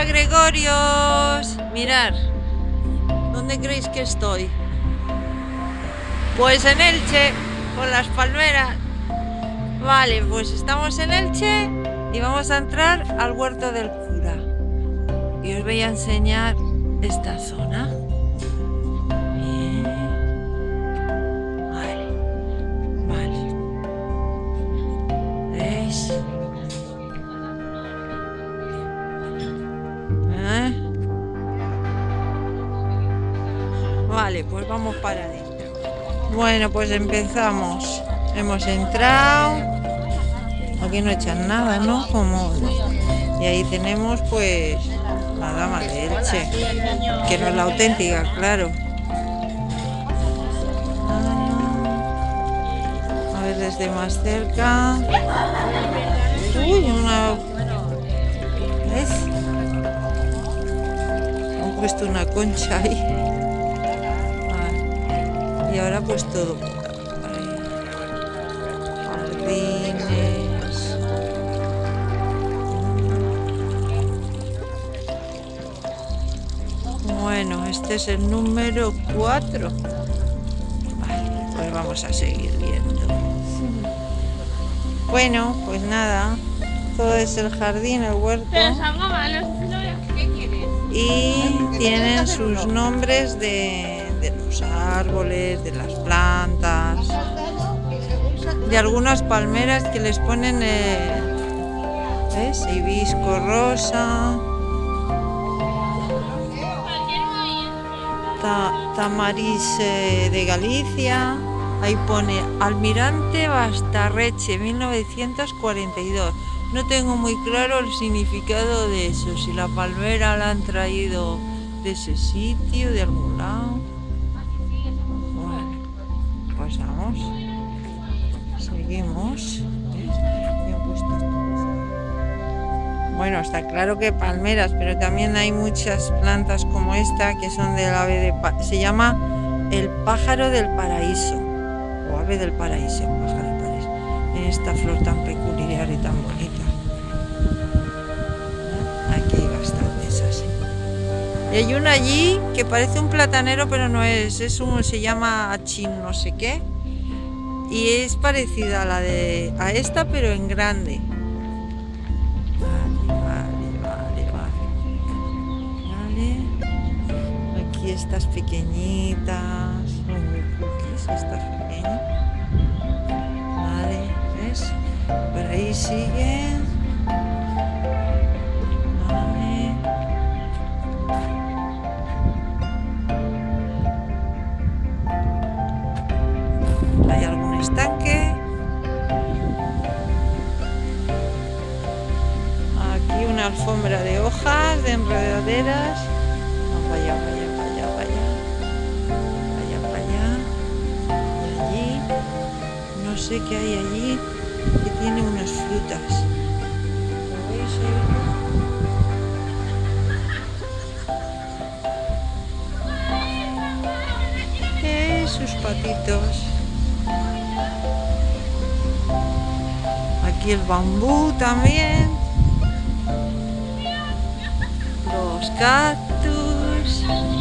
Gregorios. Mirad, ¿dónde creéis que estoy? Pues en Elche, con las palmeras. Vale, pues estamos en Elche y vamos a entrar al huerto del cura. Y os voy a enseñar esta zona. Bien. Vale, vale. ¿Veis? Vale, pues vamos para adentro. Bueno, pues empezamos. Hemos entrado. Aquí no echan nada, ¿no? Como... Y ahí tenemos pues la dama de Elche, que no es la auténtica, claro. A ver desde más cerca. Uy, una... ¿Ves? Han puesto una concha ahí. Y ahora pues todo por ahí. Jardines. Bueno, este es el número 4. Vale, pues vamos a seguir viendo. Bueno, pues nada. Todo es el jardín, el huerto. ¿Qué quieres? Y tienen sus nombres de los árboles, de las plantas, de algunas palmeras que les ponen, ¿ves? Hibisco rosa, tamariz de Galicia. Ahí pone Almirante Bastarreche 1942. No tengo muy claro el significado de eso, si la palmera la han traído de ese sitio, de algún lado. Bueno, pues vamos. Seguimos. Bueno, está claro que palmeras, pero también hay muchas plantas como esta que son del ave de... Se llama el pájaro del paraíso, o ave del paraíso, pájaro del paraíso. En esta flor tan peculiar y tan bonita. Aquí hay bastantes así. Y hay una allí que parece un platanero, pero no es. Se llama chin no sé qué. Y es parecida a a esta, pero en grande. Vale. Aquí estas pequeñitas. Son muy cookies, estas pequeñas. Vale, ¿ves? Por ahí siguen. Hay algún estanque. Aquí una alfombra de hojas, de enredaderas. Vaya, vaya, vaya, vaya. Vaya, vaya. Y allí, no sé qué hay allí, que tiene unas frutas. ¿Lo veis ahí? Sus patitos. Aquí el bambú también. Los cactus.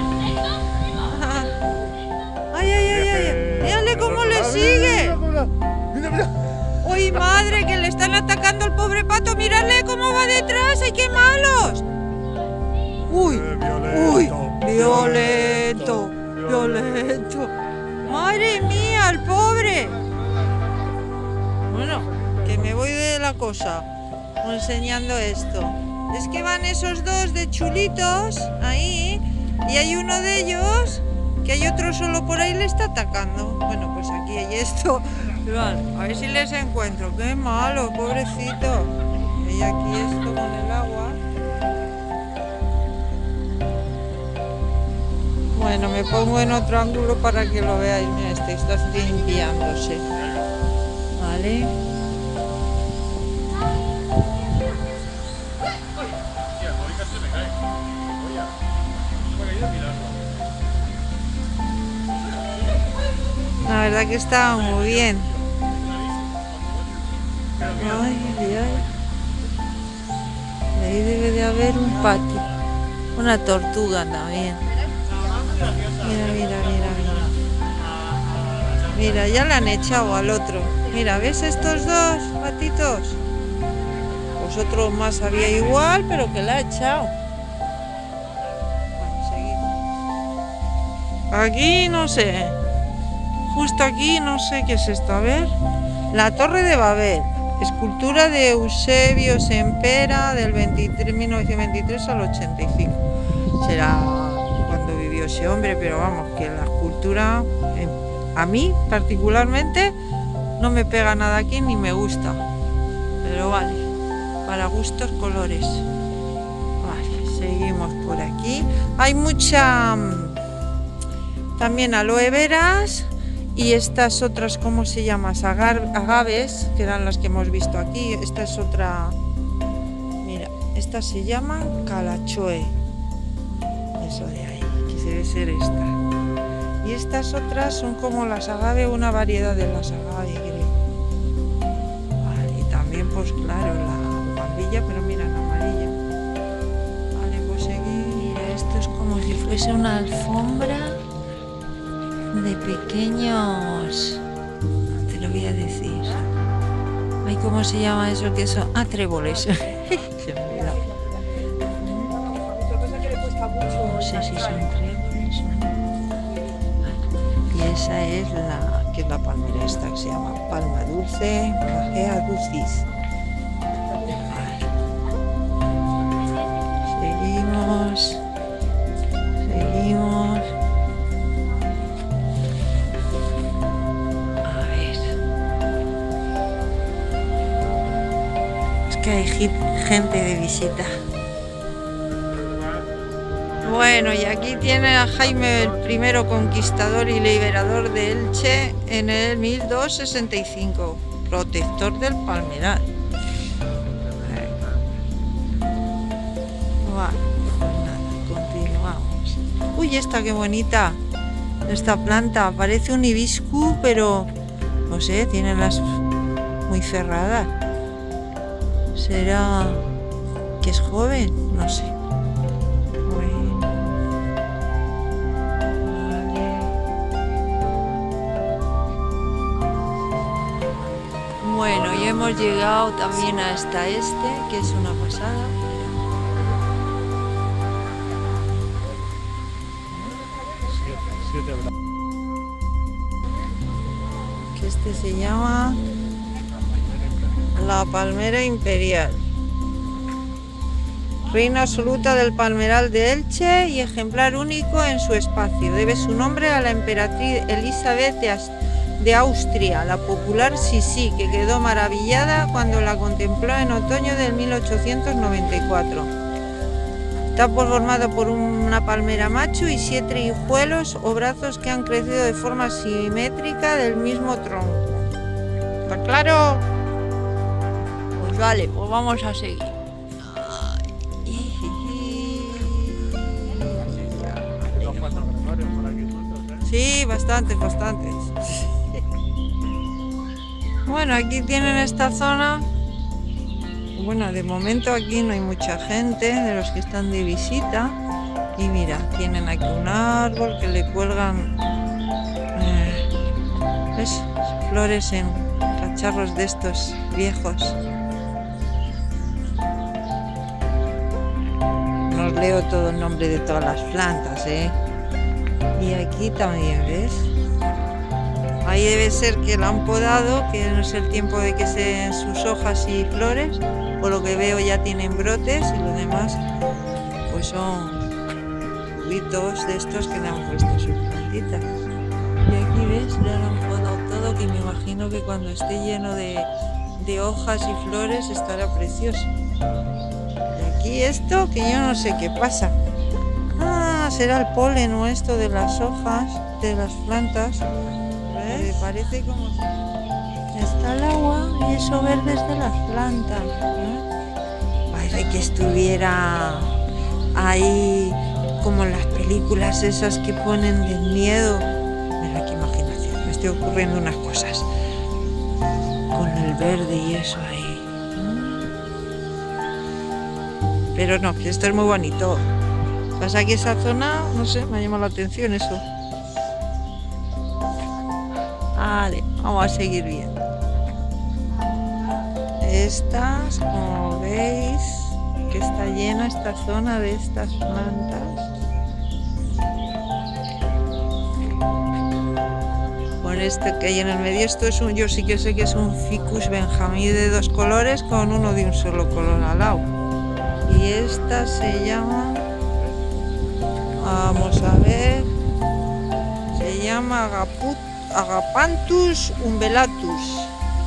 ¡Ay, ay, ay, ay! ¡Mírale cómo le sigue! ¡Uy, madre! Que le están atacando al pobre pato. ¡Miradle cómo va detrás! ¡Ay, qué malos! ¡Uy! ¡Uy! ¡Violento! ¡Violento! ¡Madre mía, el pobre! Bueno, que me voy de la cosa enseñando esto. Es que van esos dos de chulitos ahí y hay uno de ellos que hay otro solo por ahí le está atacando. Bueno, pues aquí hay esto. A ver si les encuentro. ¡Qué malo, pobrecito! Y aquí esto con el agua. Bueno, me pongo en otro ángulo para que lo veáis. Mira, este está limpiándose. Vale. La verdad que está muy bien. Ay, ay, ay. Y ahí debe de haber un patio. Una tortuga también. Mira, mira, mira, mira. Mira, ya le han echado al otro. Mira, ¿ves estos dos patitos? Pues otro más había igual, pero que la ha echado. Bueno, seguimos. Aquí no sé. Justo aquí no sé qué es esto. A ver. La Torre de Babel. Escultura de Eusebio Sempera del 1923 al 85. Será cuando vivió ese hombre, pero vamos, que la escultura a mí particularmente no me pega nada aquí ni me gusta. Pero vale, para gustos colores. Vale, seguimos por aquí. Hay mucha también aloe veras. Y estas otras, ¿cómo se llama? Agaves, que eran las que hemos visto aquí. Esta es otra, mira, esta se llama calachoe. Eso de ahí, que debe ser esta. Y estas otras son como las agave, una variedad de las agave, creo. Vale, y también, pues claro, la bambilla, pero mira, en amarilla. Vale, pues seguir. Mira, esto es como si fuese una alfombra de pequeños, te lo voy a decir. Ay, ¿cómo se llama eso? Que son tréboles. Se me olvidó. No sé si son tréboles o no. Y esa es la palmera esta que se llama palma dulce, Magea dulcis. Seguimos. Hay gente de visita. Bueno, y aquí tiene a Jaime el I conquistador y liberador de Elche en el 1265, protector del palmeral. Vale, pues nada, continuamos. Uy, esta qué bonita, esta planta, parece un hibiscus, pero no sé, tiene las muy cerradas. ¿Será que es joven? No sé. Bueno. Vale. Bueno, y hemos llegado también hasta que es una pasada. Que este se llama la palmera imperial, reina absoluta del palmeral de Elche y ejemplar único en su espacio. Debe su nombre a la emperatriz Elizabeth de Austria, la popular Sisi, que quedó maravillada cuando la contempló en otoño del 1894. Está formada por una palmera macho y 7 hijuelos o brazos que han crecido de forma simétrica del mismo tronco. ¿Está claro? Vale, pues vamos a seguir. Sí, bastantes. Bueno, aquí tienen esta zona. Bueno, de momento aquí no hay mucha gente de los que están de visita. Y mira, tienen aquí un árbol que le cuelgan ¿ves? Flores en cacharros de estos viejos. No os leo todo el nombre de todas las plantas, ¿eh? Y aquí también, ¿ves? Ahí debe ser que la han podado, que no es el tiempo de que se den sus hojas y flores. Por lo que veo ya tienen brotes y los demás pues son tubitos de estos que le han puesto sus plantitas. Y aquí ves, ya lo han podado todo, que me imagino que cuando esté lleno de hojas y flores estará precioso. Y aquí esto que yo no sé qué pasa. Será el polen o esto de las hojas de las plantas. ¿Ves? Me parece como si está el agua y eso verde es de las plantas. Parece que estuviera ahí como en las películas esas que ponen de miedo. Mira qué imaginación, me estoy ocurriendo unas cosas con el verde y eso ahí. Pero no, que esto es muy bonito. Pasa que esa zona, no sé, me ha llamado la atención eso. Vale, vamos a seguir viendo. Estas, como veis, que está llena esta zona de estas plantas. Con esto que hay en el medio, esto es yo sí que sé que es un ficus benjamí de 2 colores con uno de un solo color al lado. Y esta se llama, vamos a ver, se llama Agapanthus umbellatus.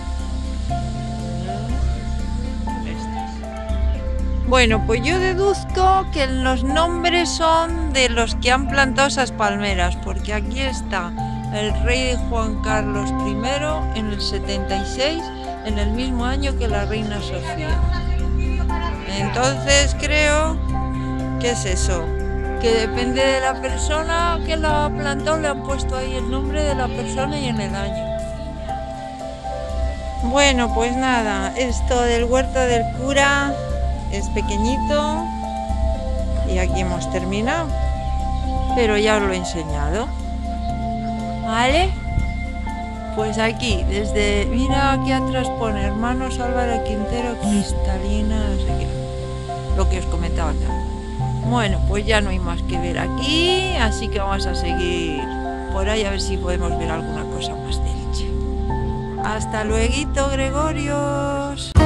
Bueno, pues yo deduzco que los nombres son de los que han plantado esas palmeras, porque aquí está el rey Juan Carlos I en el 76, en el mismo año que la reina Sofía. Entonces creo que es eso, que depende de la persona que la ha plantado, le han puesto ahí el nombre de la persona y en el año. Bueno, pues nada, esto del huerto del cura es pequeñito y aquí hemos terminado, pero ya os lo he enseñado. ¿Vale? Pues aquí, desde, mira aquí atrás pone Hermanos Álvaro Quintero Cristalina, no sé qué, lo que os comentaba también. Bueno, pues ya no hay más que ver aquí, así que vamos a seguir por ahí a ver si podemos ver alguna cosa más de Elche. Hasta luego, Gregorios.